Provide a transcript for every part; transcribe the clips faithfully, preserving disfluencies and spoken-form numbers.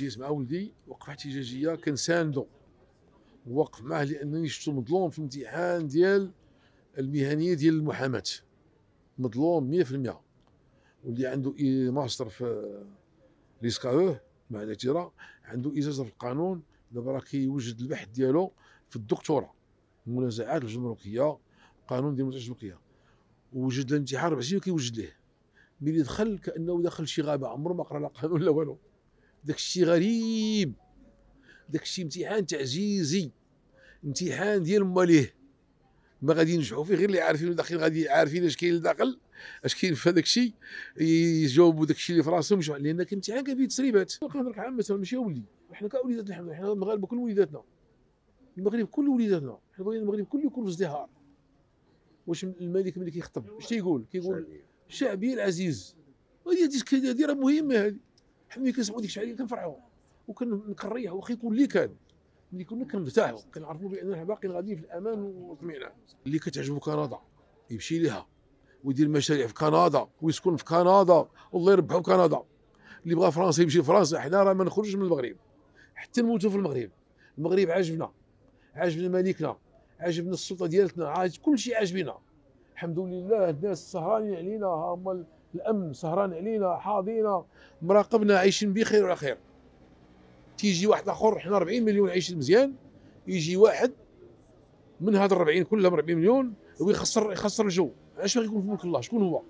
جيت مع ولدي وقفه احتجاجيه كنساندو، ووقف معاه لانني شفتو مظلوم في الامتحان ديال المهنيه ديال المحاماه، مظلوم مية في المية. واللي عنده ماستر في ليسكا مع الاعتراف، عنده اجازه في القانون، دابا راه كيوجد البحث ديالو في الدكتوراه المنازعات الجمركيه، قانون ديال المنازعات الجمركيه. وجد الامتحان اربع سنين كيوجد ليه، ملي دخل كانه دخل شي غابه، عمره ما قرا لا قانون لا والو. داك الشيء غريب، داك الشيء امتحان تعجيزي، امتحان ديال ماليه ما غادي ينجحوا فيه غير اللي عارفين داخلين، غادي عارفين اش كاين لداخل، اش كاين في هذاك الشيء، يجاوبوا داك الشيء اللي في راسهم، لان كان امتحان كان فيه تسريبات. كنهضر عامه ماشي ولدي، حنا كوليدات الحمد لله، حنا المغاربه كل وليداتنا، المغرب كل وليداتنا، حنا بغينا المغرب كله يكون في ازدهار. واش الملك ملي كيخطب اش تيقول؟ كيقول شعبي العزيز. هذه هذه راه مهمه، هذه حنا ملي كنسمعوا ديك الشعبيه كنفرحوا وكنريحوا، واخا يكون اللي كان، ملي كنا كنرتاحوا كنعرفوا باننا باقيين غاديين في الامان والاطمئنان. اللي كتعجبو كندا يمشي ليها ويدير مشاريع في كندا ويسكن في كندا والله يربحوا في كندا. اللي بغى فرنسا يمشي لفرنسا، حنا راه ما نخرجش من المغرب حتى نموتوا في المغرب. المغرب عاجبنا، عاجبنا ملكنا، عاجبنا السلطه ديالتنا، عاجب كل شيء عاجبنا الحمد لله. الناس سهرانين علينا، هما الامن سهران علينا، حاضينا، مراقبنا، عايشين بخير وعلى خير. تيجي واحد اخر، حنا أربعين مليون عايشين مزيان، يجي واحد من هاد أربعين كلهم أربعين مليون ويخسر يخسر الجو. اش باغي يكون في ملك الله؟ شكون هو؟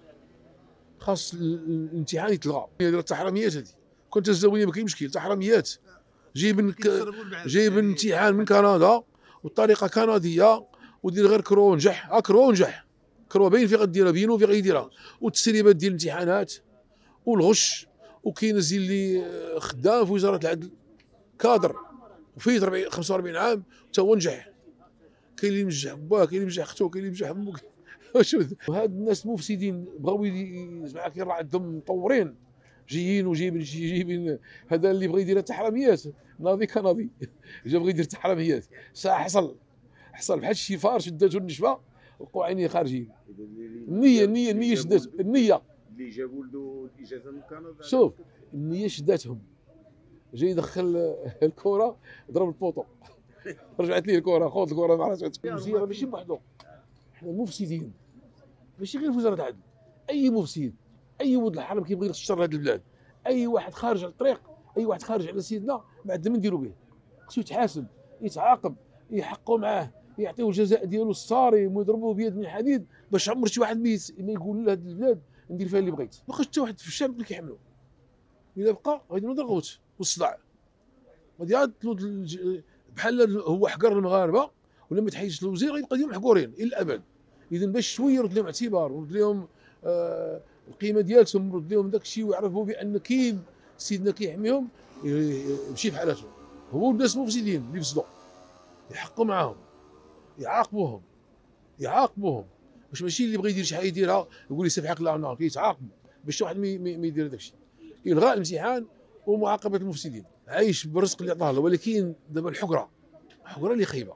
خاص الامتحان يتلغى. حتى حراميات هذه، كنت الزاويه ما كاين مشكل، حتى حراميات جايب جايب امتحان من كندا والطريقه كنديه، ودير غير كرو ونجح، ها كرو ونجح، كرو باين في غديرها، بينو في غيديرها، والتسريبات ديال الامتحانات والغش. وكاين زي اللي خدام في وزاره العدل كادر وفيه خمسة وأربعين عام حتى هو نجح. كاين اللي نجح باه، كاين اللي نجح اختو، كاين اللي نجح امو. وهاد الناس المفسدين بغاو زعما كيراه عندهم مطورين جايين وجايبين جايبين. هذا اللي بغى يدير حتى حراميات، ناضي كناضي جا بغى يدير حتى حراميات، ساعه حصل حصل بحال الشفار شداتو النشفه وبقوا عينيه خارجين. النيه النيه النيه شدات النيه اللي جابوا له الاجازه من كندا. شوف النيه شداتهم، جاي يدخل الكره ضرب البوطو، رجعت ليه الكره، خوت الكره ما عرفتش المزيره ماشي بوحدو. حنا المفسدين ماشي غير في وزاره العدل، اي مفسد، اي ولد الحرام كيبغي يشر هذه البلاد، اي واحد خارج على الطريق، اي واحد خارج على سيدنا ما عندنا ما نديروا به. خصو يتحاسب، يتعاقب، يحقوا معاه، يعطيوه الجزاء ديالو الصارم ويضربوه بيد من حديد باش عمر شي واحد ما يقول لهذه البلاد ندير فيها اللي بغيت. ما بقاش حتى واحد في الشام اللي كيحملو، الا بقى غادي نوض الغوت والصداع، غادي عاد تنوض بحال هو حقر المغاربه ولما تحيدش الوزير غيبقى ديالهم محقورين الى الابد. اذا باش شويه يرد لهم اعتبار، ورد لهم آه القيمه ديالتهم، رد لهم داك الشيء ويعرفوا بان كاين سيدنا كيحميهم، يمشي في حالاتهم. هو الناس المفسدين اللي فسدوا يحقوا معاهم، يعاقبوهم يعاقبوهم واش ماشي اللي بغى يدير شي حاجه يديرها يقول يسيب حق الله والنار، كيتعاقبوا باش واحد ما يدير داك الشيء. الغاء الامتحان ومعاقبه المفسدين، عايش بالرزق اللي عطاه الله. ولكن دابا الحقره حقره اللي خايبه،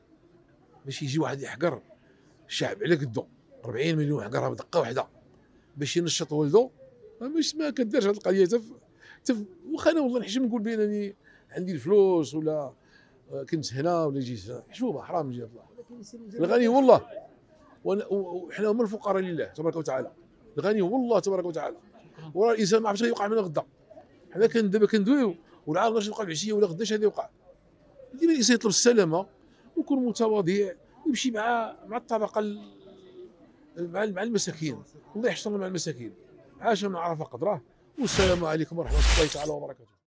باش يجي واحد يحقر الشعب على قدو، أربعين مليون حقرها بدقه واحده باش ينشط ولده، باش ما كدارش هذه القضيه. تف تف واخا انا والله نحشم نقول بانني عندي الفلوس ولا كنت هنا ولا جيت هنا، حشومه حرام من جهه الله. الغني والله، وحنا هما الفقراء لله تبارك وتعالى. الغني والله تبارك وتعالى، وراه الانسان ما عرفش غيوقع من غدا. حنا كان دابا كندويو والعالم واش يوقع العشيه ولا غدا اش غادي يوقع. ديما الانسان يطلب السلامه ويكون متواضع ويمشي مع مع الطبقه مع مع المساكين، الله يحشرنا مع المساكين. عاش من عرف قدره. والسلام عليكم ورحمه الله تعالى وبركاته.